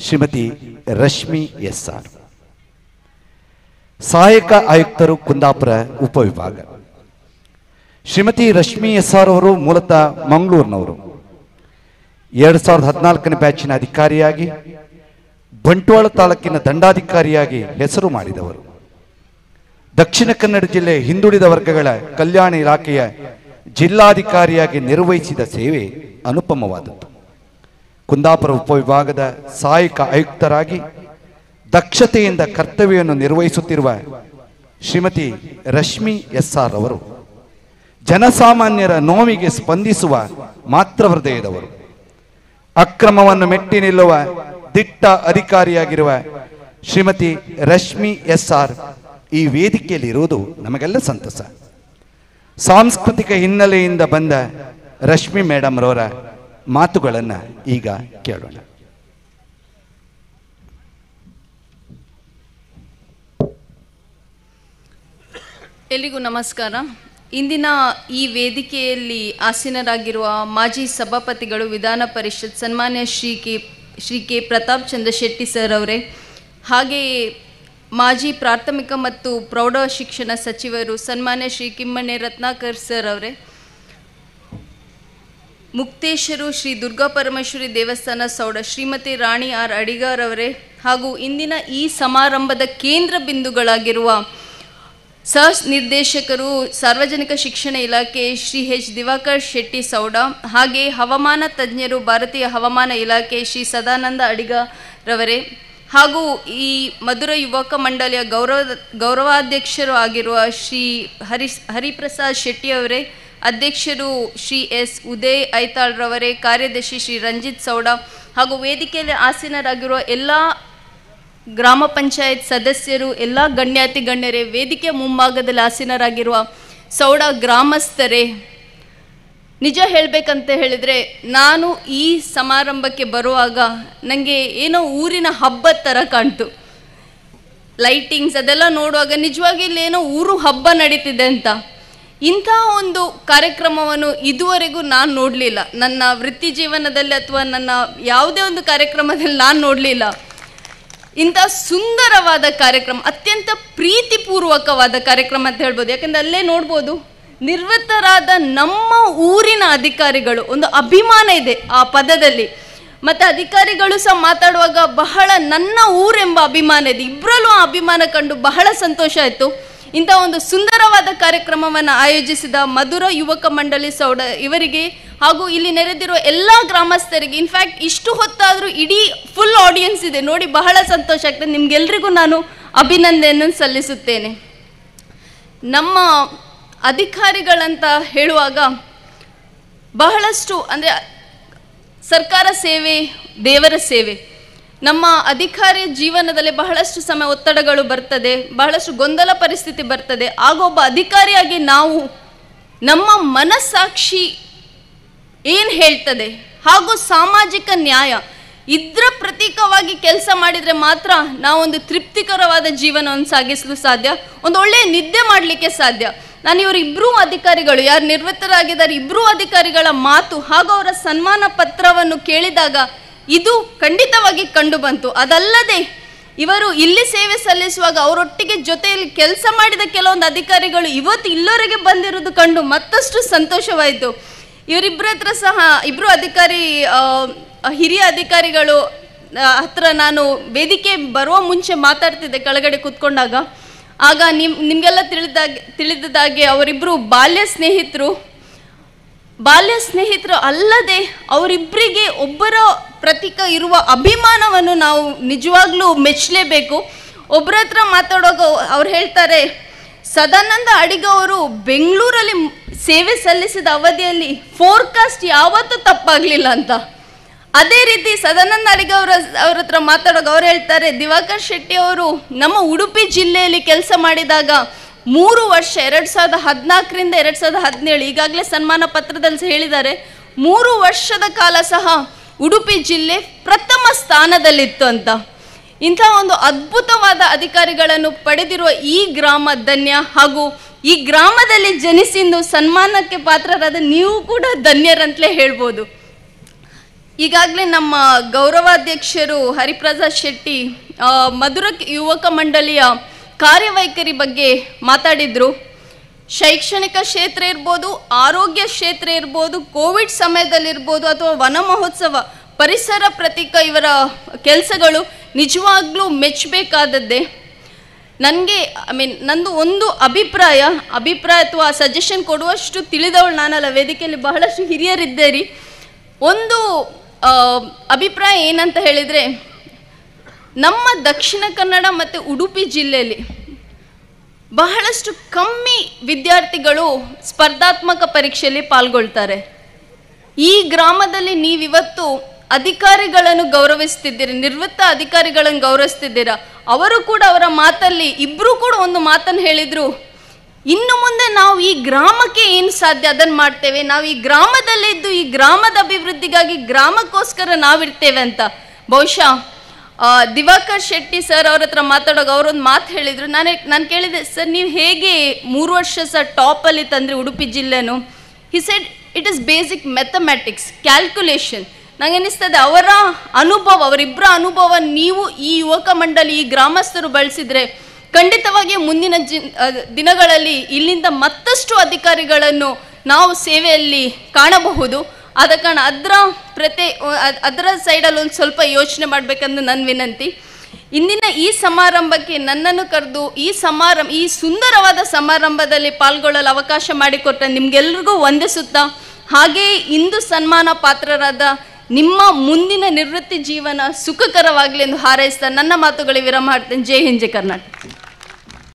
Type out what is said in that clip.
ಶ್ರೀಮತಿ ರಶ್ಮಿ ಎಸ್.ಆರ್. ಸಹಾಯಕ ಆಯುಕ್ತರು ಕುಂದಾಪುರ ಉಪವಿಭಾಗ. ಶ್ರೀಮತಿ ರಶ್ಮಿ ಎಸ್.ಆರ್. ಅವರು ಮೂಲತಃ ಮಂಗಳೂರಿನವರು. 2014ನೇ ಬ್ಯಾಚಿನ ಅಧಿಕಾರಿಯಾಗಿ ಬಂಟ್ವಾಳ ತಾಲೂಕಿನ ದಂಡಾಧಿಕಾರಿಯಾಗಿ ಹೆಸರು ಮಾಡಿದವರು. ದಕ್ಷಿಣ ಕನ್ನಡ ಜಿಲ್ಲೆ ಹಿಂದುಳಿದ ವರ್ಗಗಳ ಕಲ್ಯಾಣ ಇಲಾಖೆಯ ಜಿಲ್ಲಾಧಿಕಾರಿಯಾಗಿ ನಿರ್ವಹಿಸಿದ ಸೇವೆ ಅನುಪಮವಾದದ್ದು. ಕುಂದಾಪುರ ಉಪವಿಭಾಗದ ಸಹಾಯಕ ಆಯುಕ್ತರಾಗಿ ದಕ್ಷತೆಯಿಂದ ಕರ್ತವ್ಯವನ್ನು ನಿರ್ವಹಿಸುತ್ತಿರುವ ಶ್ರೀಮತಿ ರಶ್ಮಿ ಎಸ್.ಆರ್. ಅವರು ಜನಸಾಮಾನ್ಯರ ನೋವಿಗೆ ಸ್ಪಂದಿಸುವ ಮಾತ್ರ ಹೃದಯದವರು. ಅಕ್ರಮವನ್ನು ಮೆಟ್ಟಿ ನಿಲ್ಲುವ ದಿಟ್ಟ ಅಧಿಕಾರಿಯಾಗಿರುವ ಶ್ರೀಮತಿ ರಶ್ಮಿ ಎಸ್.ಆರ್. ಈ ವೇದಿಕೆಯಲ್ಲಿ ಇರುವುದು ನಮಗೆಲ್ಲ ಸಂತಸ. ಸಾಂಸ್ಕೃತಿಕ ಹಿನ್ನೆಲೆಯಿಂದ ಬಂದ ರಶ್ಮಿ ಮೇಡಮ್ ರವರ ಮಾತುಗಳನ್ನು ಈಗ ಕೇಳೋಣ. ಎಲ್ಲಿಗೂ ನಮಸ್ಕಾರ. ಇಂದಿನ ಈ ವೇದಿಕೆಯಲ್ಲಿ ಆಸೀನರಾಗಿರುವ ಮಾಜಿ ಸಭಾಪತಿಗಳು, ವಿಧಾನ ಪರಿಷತ್ ಸನ್ಮಾನ್ಯ ಶ್ರೀ ಕೆ ಪ್ರತಾಪ್ ಚಂದ್ರ ಶೆಟ್ಟಿ ಸರ್ ಅವರೇ, ಹಾಗೆಯೇ ಮಾಜಿ ಪ್ರಾಥಮಿಕ ಮತ್ತು ಪ್ರೌಢ ಶಿಕ್ಷಣ ಸಚಿವರು ಸನ್ಮಾನ್ಯ ಶ್ರೀ ಕಿಮ್ಮನೆ ರತ್ನಾಕರ್ ಸರ್ ಅವರೇ, ಮುಕ್ತೇಶ್ವರು ಶ್ರೀ ದುರ್ಗಾ ಪರಮೇಶ್ವರಿ ದೇವಸ್ಥಾನ ಸೌಡ ಶ್ರೀಮತಿ ರಾಣಿ ಆರ್ ಅಡಿಗಾರ್ ಅವರೇ, ಹಾಗೂ ಇಂದಿನ ಈ ಸಮಾರಂಭದ ಕೇಂದ್ರ ಬಿಂದುಗಳಾಗಿರುವ ಸಹ ನಿರ್ದೇಶಕರು ಸಾರ್ವಜನಿಕ ಶಿಕ್ಷಣ ಇಲಾಖೆ ಶ್ರೀ ಎಚ್ ದಿವಾಕರ್ ಶೆಟ್ಟಿ ಸೌಡ, ಹಾಗೆ ಹವಾಮಾನ ತಜ್ಞರು ಭಾರತೀಯ ಹವಾಮಾನ ಇಲಾಖೆ ಶ್ರೀ ಸದಾನಂದ ಅಡಿಗಾರವರೇ, ಹಾಗೂ ಈ ಮಧುರ ಯುವಕ ಮಂಡಳಿಯ ಗೌರವಾಧ್ಯಕ್ಷರು ಆಗಿರುವ ಶ್ರೀ ಹರಿಪ್ರಸಾದ್ ಶೆಟ್ಟಿಯವರೇ, ಅಧ್ಯಕ್ಷರು ಶ್ರೀ ಎಸ್ ಉದಯ್ ಐತಾಳ್ರವರೇ, ಕಾರ್ಯದರ್ಶಿ ಶ್ರೀ ರಂಜಿತ್ ಸೌಡ, ಹಾಗೂ ವೇದಿಕೆಯಲ್ಲಿ ಆಸೀನರಾಗಿರುವ ಎಲ್ಲ ಗ್ರಾಮ ಪಂಚಾಯತ್ ಸದಸ್ಯರು, ಎಲ್ಲ ಗಣ್ಯಾತಿ ಗಣ್ಯರೇ, ವೇದಿಕೆ ಮುಂಭಾಗದಲ್ಲಿ ಆಸೀನರಾಗಿರುವ ಸೌಡ ಗ್ರಾಮಸ್ಥರೇ, ನಿಜ ಹೇಳಬೇಕಂತ ಹೇಳಿದರೆ ನಾನು ಈ ಸಮಾರಂಭಕ್ಕೆ ಬರುವಾಗ ನನಗೆ ಏನೋ ಊರಿನ ಹಬ್ಬದ ಥರ ಕಾಣ್ತು. ಲೈಟಿಂಗ್ಸ್ ಅದೆಲ್ಲ ನೋಡುವಾಗ ನಿಜವಾಗಿ ಇಲ್ಲೇನೋ ಊರು ಹಬ್ಬ ನಡೀತಿದೆ ಅಂತ. ಇಂತಹ ಒಂದು ಕಾರ್ಯಕ್ರಮವನ್ನು ಇದುವರೆಗೂ ನಾನು ನೋಡಲಿಲ್ಲ. ನನ್ನ ವೃತ್ತಿ ಜೀವನದಲ್ಲಿ ಅಥವಾ ನನ್ನ ಯಾವುದೇ ಒಂದು ಕಾರ್ಯಕ್ರಮದಲ್ಲಿ ನಾನು ನೋಡಲಿಲ್ಲ. ಇಂಥ ಸುಂದರವಾದ ಕಾರ್ಯಕ್ರಮ, ಅತ್ಯಂತ ಪ್ರೀತಿಪೂರ್ವಕವಾದ ಕಾರ್ಯಕ್ರಮ ಅಂತ ಹೇಳ್ಬೋದು. ಯಾಕೆಂದರೆ ಅಲ್ಲೇ ನೋಡ್ಬೋದು, ನಿವೃತ್ತರಾದ ನಮ್ಮ ಊರಿನ ಅಧಿಕಾರಿಗಳು, ಒಂದು ಅಭಿಮಾನ ಇದೆ ಆ ಪದದಲ್ಲಿ. ಮತ್ತು ಅಧಿಕಾರಿಗಳು ಸಹ ಮಾತಾಡುವಾಗ ಬಹಳ ನನ್ನ ಊರೆಂಬ ಅಭಿಮಾನ ಇದೆ. ಇಬ್ಬರಲ್ಲೂ ಆ ಅಭಿಮಾನ ಕಂಡು ಬಹಳ ಸಂತೋಷ ಆಯಿತು. ಇಂಥ ಒಂದು ಸುಂದರವಾದ ಕಾರ್ಯಕ್ರಮವನ್ನು ಆಯೋಜಿಸಿದ ಮಧುರ ಯುವಕ ಮಂಡಳಿ ಸೌಡ ಇವರಿಗೆ, ಹಾಗೂ ಇಲ್ಲಿ ನೆರೆದಿರುವ ಎಲ್ಲ ಗ್ರಾಮಸ್ಥರಿಗೆ, ಇನ್ಫ್ಯಾಕ್ಟ್ ಇಷ್ಟು ಹೊತ್ತಾದರೂ ಇಡೀ ಫುಲ್ ಆಡಿಯನ್ಸ್ ಇದೆ ನೋಡಿ, ಬಹಳ ಸಂತೋಷ ಆಗ್ತದೆ. ನಿಮಗೆಲ್ರಿಗೂ ನಾನು ಅಭಿನಂದನೆಯನ್ನು ಸಲ್ಲಿಸುತ್ತೇನೆ. ನಮ್ಮ ಅಧಿಕಾರಿಗಳಂತ ಹೇಳುವಾಗ ಬಹಳಷ್ಟು ಅಂದರೆ ಸರ್ಕಾರ ಸೇವೆ, ದೇವರ ಸೇವೆ. ನಮ್ಮ ಅಧಿಕಾರಿ ಜೀವನದಲ್ಲಿ ಬಹಳಷ್ಟು ಸಮಯ ಒತ್ತಡಗಳು ಬರ್ತದೆ, ಬಹಳಷ್ಟು ಗೊಂದಲ ಪರಿಸ್ಥಿತಿ ಬರ್ತದೆ. ಆಗ ಒಬ್ಬ ಅಧಿಕಾರಿಯಾಗಿ ನಾವು ನಮ್ಮ ಮನಸ್ಸಾಕ್ಷಿ ಏನು ಹೇಳ್ತದೆ, ಹಾಗೂ ಸಾಮಾಜಿಕ ನ್ಯಾಯ ಇದರ ಪ್ರತೀಕವಾಗಿ ಕೆಲಸ ಮಾಡಿದರೆ ಮಾತ್ರ ನಾವೊಂದು ತೃಪ್ತಿಕರವಾದ ಜೀವನವನ್ನು ಸಾಗಿಸಲು ಸಾಧ್ಯ, ಒಂದು ಒಳ್ಳೆಯ ನಿದ್ದೆ ಮಾಡಲಿಕ್ಕೆ ಸಾಧ್ಯ. ನಾನು ಇವರಿಬ್ಬರೂ ಅಧಿಕಾರಿಗಳು, ಯಾರು ನಿವೃತ್ತರಾಗಿದ್ದಾರೆ ಇಬ್ಬರೂ ಅಧಿಕಾರಿಗಳ ಮಾತು ಹಾಗೂ ಅವರ ಸನ್ಮಾನ ಪತ್ರವನ್ನು ಕೇಳಿದಾಗ ಇದು ಖಂಡಿತವಾಗಿ ಕಂಡು ಬಂತು. ಅದಲ್ಲದೆ ಇವರು ಇಲ್ಲಿ ಸೇವೆ ಸಲ್ಲಿಸುವಾಗ ಅವರೊಟ್ಟಿಗೆ ಜೊತೆಯಲ್ಲಿ ಕೆಲಸ ಮಾಡಿದ ಕೆಲವೊಂದು ಅಧಿಕಾರಿಗಳು ಇವತ್ತು ಇಲ್ಲವರೆಗೆ ಬಂದಿರೋದು ಕಂಡು ಮತ್ತಷ್ಟು ಸಂತೋಷವಾಯಿತು. ಇವರಿಬ್ಬರ ಹತ್ರ ಸಹ, ಇಬ್ಬರು ಅಧಿಕಾರಿ ಹಿರಿಯ ಅಧಿಕಾರಿಗಳು ಹತ್ರ ನಾನು ವೇದಿಕೆ ಬರುವ ಮುಂಚೆ ಮಾತಾಡ್ತಿದ್ದೆ ಕೆಳಗಡೆ ಕೂತ್ಕೊಂಡಾಗ. ಆಗ ನಿಮಗೆಲ್ಲ ತಿಳಿದಾಗೆ ಅವರಿಬ್ಬರು ಬಾಲ್ಯ ಸ್ನೇಹಿತರು ಅಲ್ಲದೆ ಅವರಿಬ್ಬರಿಗೆ ಒಬ್ಬರ ಪ್ರತೀಕ ಇರುವ ಅಭಿಮಾನವನ್ನು ನಾವು ನಿಜವಾಗ್ಲೂ ಮೆಚ್ಚಲೇಬೇಕು. ಒಬ್ಬರ ಹತ್ರ ಮಾತಾಡುವಾಗ ಅವ್ರು ಹೇಳ್ತಾರೆ, ಸದಾನಂದ ಅಡಿಗ ಅವರು ಬೆಂಗಳೂರಲ್ಲಿ ಸೇವೆ ಸಲ್ಲಿಸಿದ ಅವಧಿಯಲ್ಲಿ ಫೋರ್ಕಾಸ್ಟ್ ಯಾವತ್ತೂ ತಪ್ಪಾಗಲಿಲ್ಲ ಅಂತ. ಅದೇ ರೀತಿ ಸದಾನಂದ ಅಡಿಗ ಅವ್ರ ಹತ್ರ ಮಾತಾಡುವಾಗ ಅವ್ರು ಹೇಳ್ತಾರೆ, ದಿವಾಕರ್ ಶೆಟ್ಟಿ ಅವರು ನಮ್ಮ ಉಡುಪಿ ಜಿಲ್ಲೆಯಲ್ಲಿ ಕೆಲಸ ಮಾಡಿದಾಗ 3 ವರ್ಷ 2014ರಿಂದ 2017 ಈಗಾಗಲೇ ಸನ್ಮಾನ ಪತ್ರದಲ್ಲಿ ಹೇಳಿದ್ದಾರೆ, 3 ವರ್ಷದ ಕಾಲ ಸಹ ಉಡುಪಿ ಜಿಲ್ಲೆ ಪ್ರಥಮ ಸ್ಥಾನದಲ್ಲಿತ್ತು ಅಂತ. ಇಂಥ ಒಂದು ಅದ್ಭುತವಾದ ಅಧಿಕಾರಿಗಳನ್ನು ಪಡೆದಿರುವ ಈ ಗ್ರಾಮ ಧನ್ಯ, ಹಾಗೂ ಈ ಗ್ರಾಮದಲ್ಲಿ ಜನಿಸಿದ್ದು ಸನ್ಮಾನಕ್ಕೆ ಪಾತ್ರರಾದ ನೀವು ಕೂಡ ಧನ್ಯರಂತಲೇ ಹೇಳ್ಬೋದು. ಈಗಾಗಲೇ ನಮ್ಮ ಗೌರವಾಧ್ಯಕ್ಷರು ಹರಿಪ್ರಸಾದ್ ಶೆಟ್ಟಿ ಮಧುರ ಯುವಕ ಮಂಡಳಿಯ ಕಾರ್ಯವೈಖರಿ ಬಗ್ಗೆ ಮಾತಾಡಿದರು. ಶೈಕ್ಷಣಿಕ ಕ್ಷೇತ್ರ ಇರ್ಬೋದು, ಆರೋಗ್ಯ ಕ್ಷೇತ್ರ ಇರ್ಬೋದು, ಕೋವಿಡ್ ಸಮಯದಲ್ಲಿರ್ಬೋದು ಅಥವಾ ವನ ಮಹೋತ್ಸವ, ಪರಿಸರ ಪ್ರತೀಕ ಇವರ ಕೆಲಸಗಳು ನಿಜವಾಗ್ಲೂ ಮೆಚ್ಚಬೇಕಾದದ್ದೇ. ನನಗೆ ನಂದು ಒಂದು ಅಭಿಪ್ರಾಯ ಅಥವಾ ಸಜೆಷನ್ ಕೊಡುವಷ್ಟು ತಿಳಿದವಳು ನಾನಲ್ಲ, ವೇದಿಕೆಯಲ್ಲಿ ಬಹಳಷ್ಟು ಹಿರಿಯರಿದ್ದೀರಿ. ಒಂದು ಅಭಿಪ್ರಾಯ ಏನಂತ ಹೇಳಿದರೆ, ನಮ್ಮ ದಕ್ಷಿಣ ಕನ್ನಡ ಮತ್ತು ಉಡುಪಿ ಜಿಲ್ಲೆಯಲ್ಲಿ ಬಹಳಷ್ಟು ಕಮ್ಮಿ ವಿದ್ಯಾರ್ಥಿಗಳು ಸ್ಪರ್ಧಾತ್ಮಕ ಪರೀಕ್ಷೆಯಲ್ಲಿ ಪಾಲ್ಗೊಳ್ತಾರೆ. ಈ ಗ್ರಾಮದಲ್ಲಿ ನೀವಿವತ್ತು ಅಧಿಕಾರಿಗಳನ್ನು ಗೌರವಿಸ್ತಿದ್ದೀರಿ, ನಿವೃತ್ತ ಅಧಿಕಾರಿಗಳನ್ನು ಗೌರವಿಸ್ತಿದ್ದೀರಾ. ಅವರು ಕೂಡ ಅವರ ಮಾತಲ್ಲಿ ಇಬ್ಬರೂ ಕೂಡ ಒಂದು ಮಾತನ್ನು ಹೇಳಿದರು, ಇನ್ನು ಮುಂದೆ ನಾವು ಈ ಗ್ರಾಮಕ್ಕೆ ಏನು ಸಾಧ್ಯ ಅದನ್ನು ಮಾಡ್ತೇವೆ, ನಾವು ಈ ಗ್ರಾಮದಲ್ಲಿದ್ದು ಈ ಗ್ರಾಮದ ಅಭಿವೃದ್ಧಿಗಾಗಿ ಗ್ರಾಮಕ್ಕೋಸ್ಕರ ನಾವಿರ್ತೇವೆ ಅಂತ. ಬಹುಶಃ ದಿವಾಕರ್ ಶೆಟ್ಟಿ ಸರ್ ಅವ್ರ ಹತ್ರ ಮಾತಾಡೋಕೆ ಅವರೊಂದು ಮಾತು ಹೇಳಿದರು. ನಾನು ಕೇಳಿದೆ, ಸರ್ ನೀವು ಹೇಗೆ 3 ವರ್ಷ ಸರ್ ಟಾಪಲ್ಲಿ ತಂದರೆ ಉಡುಪಿ ಜಿಲ್ಲೆನೂ? He said it is basic mathematics, calculation. ನನಗೆ ಅನ್ನಿಸ್ತದೆ ಅವರ ಅನುಭವ, ಅವರಿಬ್ಬರ ಅನುಭವ ನೀವು ಈ ಯುವಕ ಮಂಡಳಿ, ಈ ಗ್ರಾಮಸ್ಥರು ಬಳಸಿದರೆ ಖಂಡಿತವಾಗಿ ಮುಂದಿನ ದಿನಗಳಲ್ಲಿ ಇಲ್ಲಿಂದ ಮತ್ತಷ್ಟು ಅಧಿಕಾರಿಗಳನ್ನು ನಾವು ಸೇವೆಯಲ್ಲಿ ಕಾಣಬಹುದು. ಆದ ಕಾರಣ ಅದರ ಸೈಡಲ್ಲಿ ಒಂದು ಸ್ವಲ್ಪ ಯೋಚನೆ ಮಾಡಬೇಕಂದು ನನ್ನ ವಿನಂತಿ. ಇಂದಿನ ಈ ಸಮಾರಂಭಕ್ಕೆ ನನ್ನನ್ನು ಕರೆದು ಈ ಸುಂದರವಾದ ಸಮಾರಂಭದಲ್ಲಿ ಪಾಲ್ಗೊಳ್ಳಲು ಅವಕಾಶ ಮಾಡಿಕೊಟ್ಟ ನಿಮ್ಗೆಲ್ರಿಗೂ ವಂದಿಸುತ್ತಾ, ಹಾಗೆಯೇ ಇಂದು ಸನ್ಮಾನ ಪಾತ್ರರಾದ ನಿಮ್ಮ ಮುಂದಿನ ನಿವೃತ್ತಿ ಜೀವನ ಸುಖಕರವಾಗಲಿ ಎಂದು ಹಾರೈಸ್ತಾ ನನ್ನ ಮಾತುಗಳಿಗೆ ವಿರಾಮ ಮಾಡ್ತೇನೆ. ಜೈ ಹಿಂದ್, ಜೈ ಕರ್ನಾಟಕ.